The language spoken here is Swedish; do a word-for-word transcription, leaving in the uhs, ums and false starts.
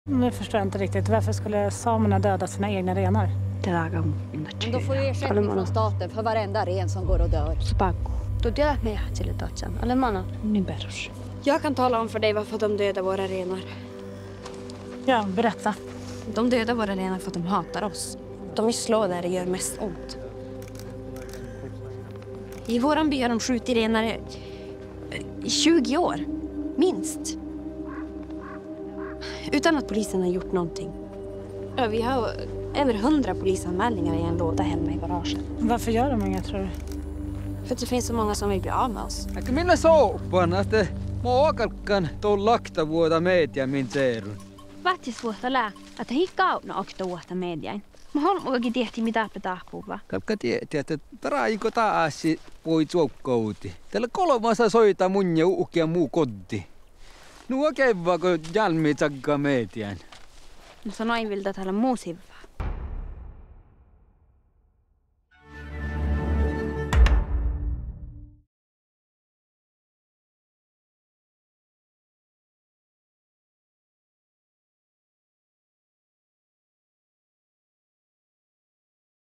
Nu förstår jag inte riktigt. Varför skulle samerna döda sina egna renar? Då får du ersättning från staten för varenda ren som går och dör. Jag kan tala om för dig varför de dödar våra renar. Ja, berätta. De dödar våra renar för att de hatar oss. De vill slå där det gör mest ont. I våran by har de skjutit renar i tjugo år. Minst. Utan att polisen har gjort någonting. Ja, vi har över hundra polisanmälningar i en låda hemma i garaget. Varför gör de inget, tror du? För att det finns så många som vill bli av med oss. Että minä souppan, että muuakalkan tuon lakta vuota meitä min seerun. Vaatis vuotta lää, että hi kauna okta vuotta mediain. Mä haluan oikein tehtiin mitä petahkuva. Kapka tietää, että taraiko taas voi tsuokkouti. Tällä kolmassa soita mun ja uhkia muu kotti. Nuo kevvaako jalmi takka meidän. No sanoin viltä täällä muusiv.